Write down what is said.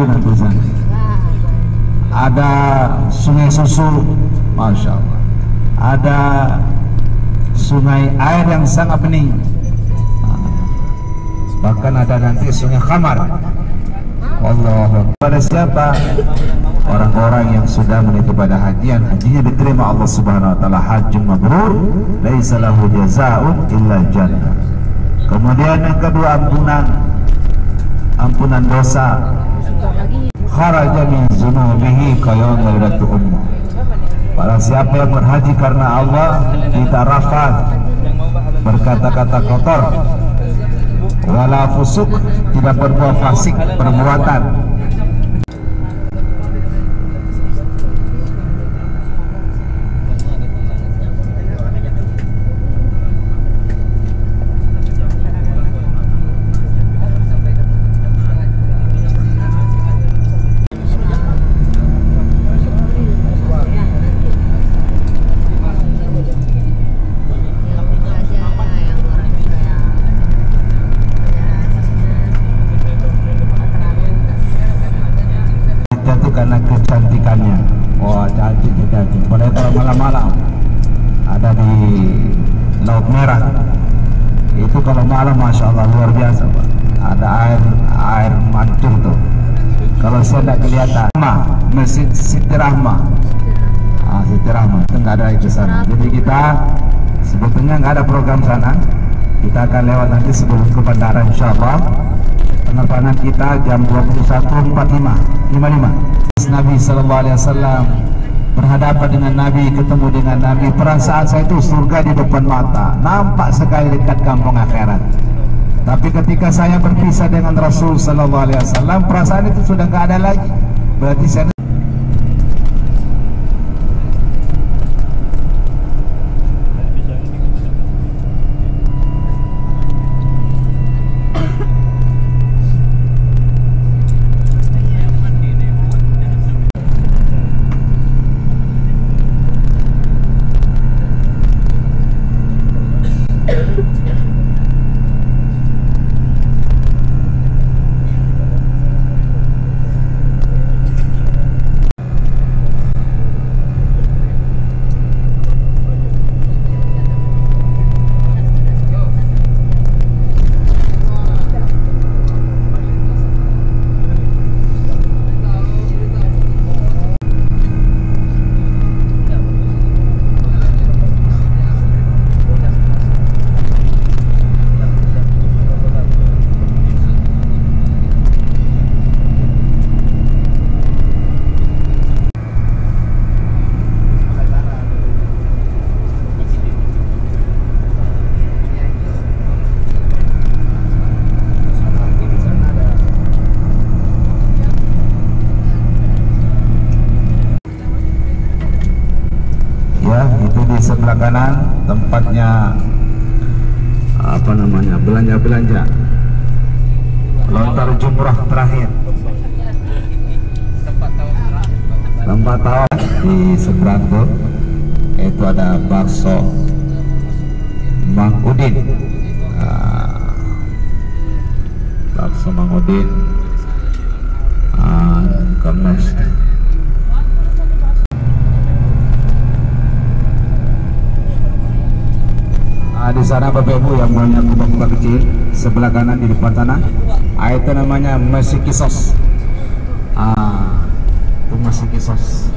nanti sana. Ada sungai susu, masya Allah. Ada sungai air yang sangat bening. Bahkan ada nanti sungai khamar. Allah. Pada siapa? Orang-orang yang sudah menuju pada hajian, hajinya diterima Allah Subhanahu wa taala, hajjun mabrur, laisa lahu jazaa'un illa jannah. Kemudian yang kedua, ampunan dosa. Kharaja min dzunubihi kayawmi waladatu ummuh. Para siapa yang berhaji karena Allah, tidak rafath, berkata-kata kotor, wala fusuk, tidak berbuat fasik perbuatan. Karena kecantikannya, wah cantik juga. Padahal kalau malam-malam ada di Laut Merah, itu kalau malam masya Allah luar biasa, Pak. Ada air mancur tuh. Kalau saya tidak kelihatan, Masjid Siti Rahmah, Siti Rahmah itu nggak ada di sana. Jadi kita sebetulnya nggak ada program sana. Kita akan lewat nanti sebelum ke bandara, insya Allah. Penerbangan kita jam 21.45. Nabi Sallallahu Alaihi Wasallam, berhadapan dengan Nabi, ketemu dengan Nabi. Perasaan saya itu surga di depan mata, nampak sekali dekat kampung akhirat. Tapi ketika saya berpisah dengan Rasul Sallallahu Alaihi Wasallam, perasaan itu sudah nggak ada lagi. Berarti saya itu di sebelah kanan tempatnya apa namanya, belanja lontar jumrah terakhir, tempat tawaf. Di seberang tuh itu ada bakso Mang Udin, bakso Mang Udin, kemes. Di sana Bapak Ibu yang banyak kubah-kubah kecil sebelah kanan di depan sana, itu namanya Masjid Kisos. Itu Masjid Kisos.